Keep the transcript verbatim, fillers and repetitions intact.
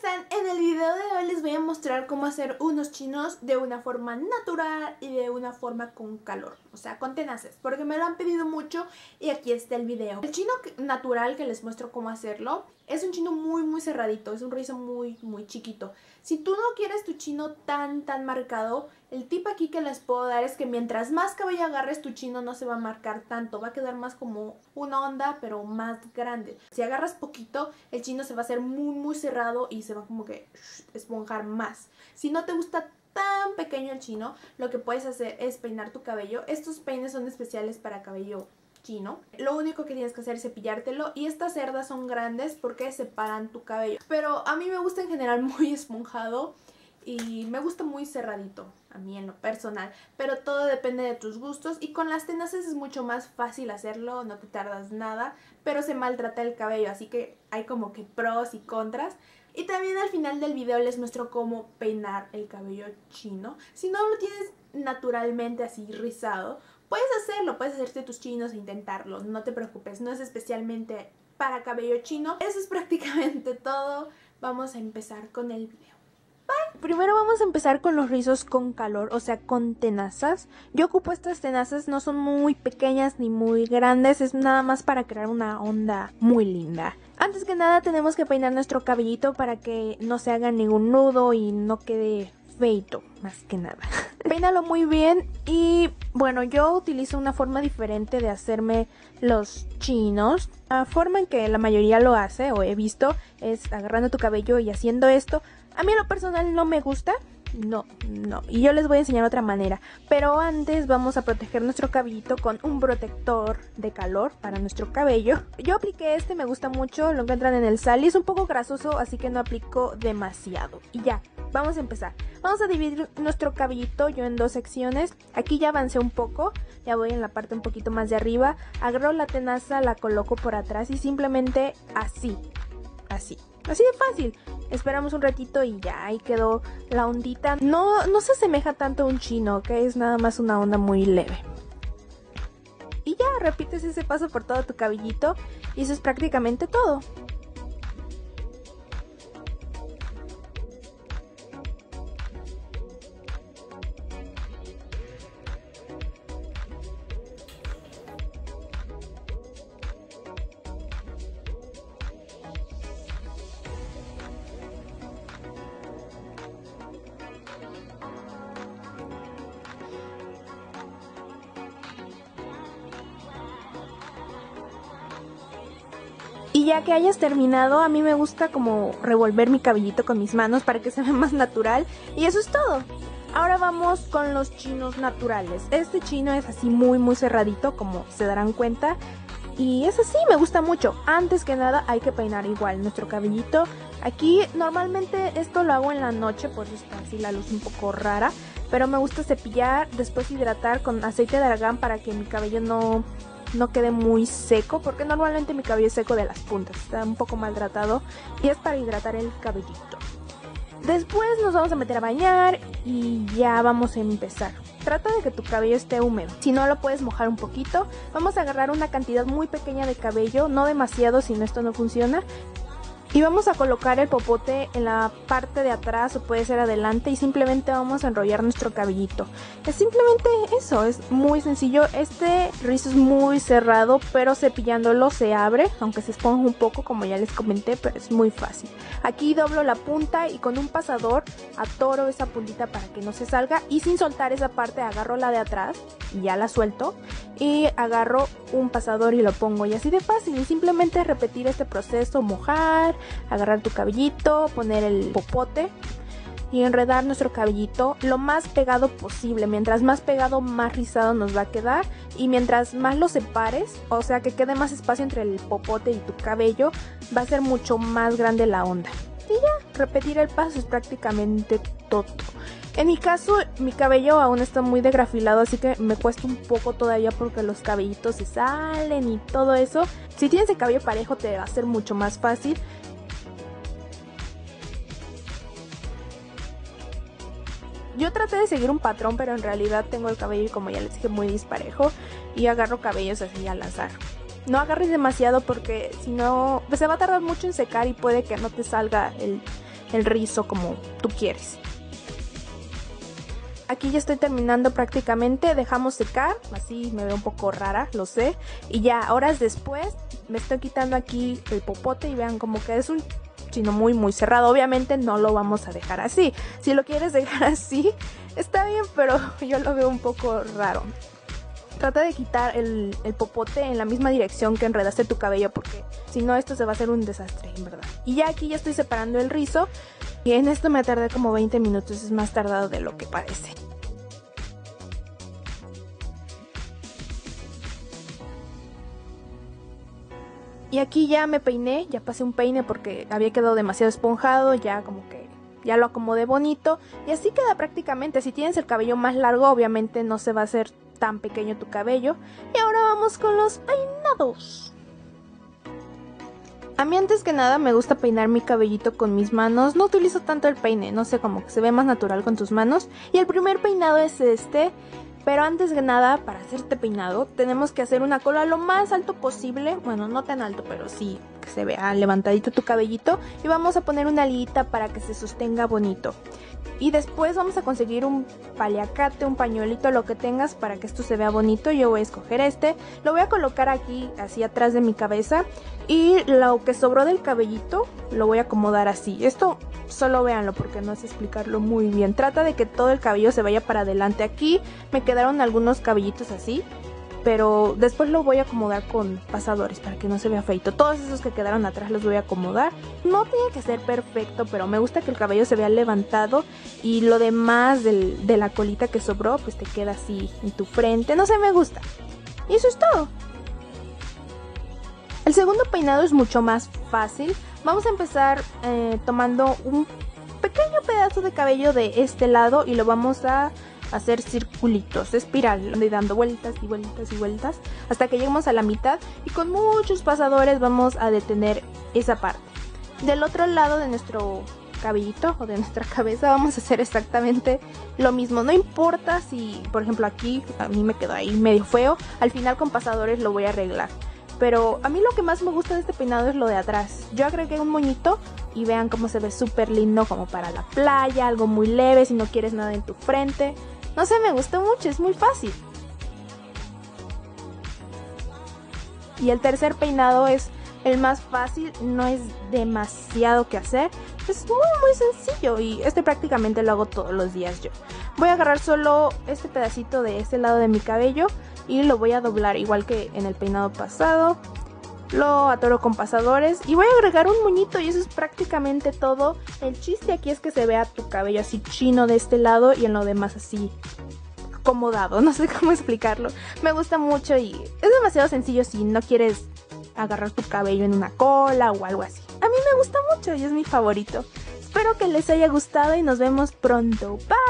están? En el video de hoy les voy a mostrar cómo hacer unos chinos de una forma natural y de una forma con calor, o sea, con tenaces, porque me lo han pedido mucho y aquí está el video. El chino natural que les muestro cómo hacerlo es un chino muy muy cerradito, es un rizo muy muy chiquito. Si tú no quieres tu chino tan tan marcado, el tip aquí que les puedo dar es que mientras más cabello agarres, tu chino no se va a marcar tanto, va a quedar más como una onda pero más grande. Si agarras poquito, el chino se va a hacer muy muy cerrado y se va como que esponjar más. Si no te gusta tan pequeño el chino, lo que puedes hacer es peinar tu cabello. Estos peines son especiales para cabello chino. Lo único que tienes que hacer es cepillártelo, y estas cerdas son grandes porque separan tu cabello. Pero a mí me gusta en general muy esponjado y me gusta muy cerradito, a mí en lo personal, pero todo depende de tus gustos. Y con las tenaces es mucho más fácil hacerlo, no te tardas nada, pero se maltrata el cabello, así que hay como que pros y contras. Y también al final del video les muestro cómo peinar el cabello chino. Si no lo tienes naturalmente así rizado, puedes hacerlo, puedes hacerte tus chinos e intentarlo, no te preocupes, no es especialmente para cabello chino. Eso es prácticamente todo. Vamos a empezar con el video. Bye. Primero vamos a empezar con los rizos con calor, o sea, con tenazas. Yo ocupo estas tenazas, no son muy pequeñas ni muy grandes, es nada más para crear una onda muy linda. Antes que nada tenemos que peinar nuestro cabellito para que no se haga ningún nudo y no quede feito, más que nada. Peínalo muy bien. Y bueno, yo utilizo una forma diferente de hacerme los chinos. La forma en que la mayoría lo hace o he visto es agarrando tu cabello y haciendo esto. A mí en lo personal no me gusta, no, no, y yo les voy a enseñar otra manera. Pero antes vamos a proteger nuestro cabellito con un protector de calor para nuestro cabello. Yo apliqué este, me gusta mucho, lo encuentran en el Sally, es un poco grasoso, así que no aplico demasiado. Y ya, vamos a empezar. Vamos a dividir nuestro cabellito yo en dos secciones. Aquí ya avancé un poco, ya voy en la parte un poquito más de arriba. Agarro la tenaza, la coloco por atrás y simplemente así, así. Así de fácil. Esperamos un ratito y ya, ahí quedó la ondita. No, no se asemeja tanto a un chino, ¿ok? Es nada más una onda muy leve. Y ya, repites ese paso por todo tu cabellito y eso es prácticamente todo. Y ya que hayas terminado, a mí me gusta como revolver mi cabellito con mis manos para que se vea más natural. Y eso es todo. Ahora vamos con los chinos naturales. Este chino es así muy muy cerradito, como se darán cuenta. Y es así, me gusta mucho. Antes que nada hay que peinar igual nuestro cabellito. Aquí normalmente esto lo hago en la noche, por eso está así la luz un poco rara. Pero me gusta cepillar, después hidratar con aceite de argán para que mi cabello no... no quede muy seco, porque normalmente mi cabello es seco de las puntas, está un poco maltratado y es para hidratar el cabellito. Después nos vamos a meter a bañar y ya vamos a empezar. Trata de que tu cabello esté húmedo, si no lo puedes mojar un poquito. Vamos a agarrar una cantidad muy pequeña de cabello, no demasiado, si no esto no funciona. Y vamos a colocar el popote en la parte de atrás o puede ser adelante y simplemente vamos a enrollar nuestro cabellito. Es simplemente eso, es muy sencillo. Este rizo es muy cerrado, pero cepillándolo se abre, aunque se esponja un poco como ya les comenté, pero es muy fácil. Aquí doblo la punta y con un pasador atoro esa puntita para que no se salga y sin soltar esa parte agarro la de atrás y ya la suelto y agarro un pasador y lo pongo, y así de fácil. Y simplemente repetir este proceso, mojar, agarrar tu cabellito, poner el popote y enredar nuestro cabellito lo más pegado posible. Mientras más pegado, más rizado nos va a quedar, y mientras más lo separes, o sea que quede más espacio entre el popote y tu cabello, va a ser mucho más grande la onda. Y ya, repetir el paso es prácticamente todo. En mi caso, mi cabello aún está muy degrafilado, así que me cuesta un poco todavía porque los cabellitos se salen y todo eso. Si tienes el cabello parejo te va a ser mucho más fácil. Yo traté de seguir un patrón, pero en realidad tengo el cabello, como ya les dije, muy disparejo y agarro cabellos así al azar. No agarres demasiado porque si no, pues se va a tardar mucho en secar y puede que no te salga el, el rizo como tú quieres. Aquí ya estoy terminando prácticamente, dejamos secar, así me veo un poco rara, lo sé. Y ya horas después me estoy quitando aquí el popote y vean como que es un chino muy muy cerrado. Obviamente no lo vamos a dejar así. Si lo quieres dejar así, está bien, pero yo lo veo un poco raro. Trata de quitar el, el popote en la misma dirección que enredaste tu cabello, porque si no esto se va a hacer un desastre, en verdad. Y ya aquí ya estoy separando el rizo. Y en esto me tardé como veinte minutos, es más tardado de lo que parece. Y aquí ya me peiné, ya pasé un peine porque había quedado demasiado esponjado, ya como que ya lo acomodé bonito. Y así queda prácticamente. Si tienes el cabello más largo, obviamente no se va a hacer tan pequeño tu cabello. Y ahora vamos con los peinados. A mí antes que nada me gusta peinar mi cabellito con mis manos. No utilizo tanto el peine, no sé, como que se ve más natural con tus manos. Y el primer peinado es este. Pero antes que nada, para hacer este peinado, tenemos que hacer una cola lo más alto posible. Bueno, no tan alto, pero sí que se vea levantadito tu cabellito. Y vamos a poner una liguita para que se sostenga bonito. Y después vamos a conseguir un paliacate, un pañuelito, lo que tengas para que esto se vea bonito. Yo voy a escoger este. Lo voy a colocar aquí, así atrás de mi cabeza. Y lo que sobró del cabellito, lo voy a acomodar así. Esto solo véanlo porque no sé explicarlo muy bien. Trata de que todo el cabello se vaya para adelante. Aquí me quedaron algunos cabellitos así, pero después lo voy a acomodar con pasadores para que no se vea feito. Todos esos que quedaron atrás los voy a acomodar. No tiene que ser perfecto, pero me gusta que el cabello se vea levantado. Y lo demás del, de la colita que sobró, pues te queda así en tu frente. No sé, me gusta. Y eso es todo. El segundo peinado es mucho más fácil. Vamos a empezar eh, tomando un pequeño pedazo de cabello de este lado y lo vamos a hacer circulitos, espiral, y dando vueltas y vueltas y vueltas hasta que lleguemos a la mitad, y con muchos pasadores vamos a detener esa parte. Del otro lado de nuestro cabellito o de nuestra cabeza vamos a hacer exactamente lo mismo. No importa si, por ejemplo, aquí a mí me quedó ahí medio feo, al final con pasadores lo voy a arreglar. Pero a mí lo que más me gusta de este peinado es lo de atrás. Yo agregué un moñito y vean cómo se ve súper lindo, como para la playa, algo muy leve si no quieres nada en tu frente. No sé, me gustó mucho, es muy fácil. Y el tercer peinado es el más fácil, no es demasiado que hacer. Es muy muy sencillo y este prácticamente lo hago todos los días yo. Voy a agarrar solo este pedacito de este lado de mi cabello y lo voy a doblar igual que en el peinado pasado. Lo atoro con pasadores y voy a agregar un moñito y eso es prácticamente todo. El chiste aquí es que se vea tu cabello así chino de este lado y en lo demás así acomodado. No sé cómo explicarlo. Me gusta mucho y es demasiado sencillo si no quieres agarrar tu cabello en una cola o algo así. A mí me gusta mucho y es mi favorito. Espero que les haya gustado y nos vemos pronto. Bye.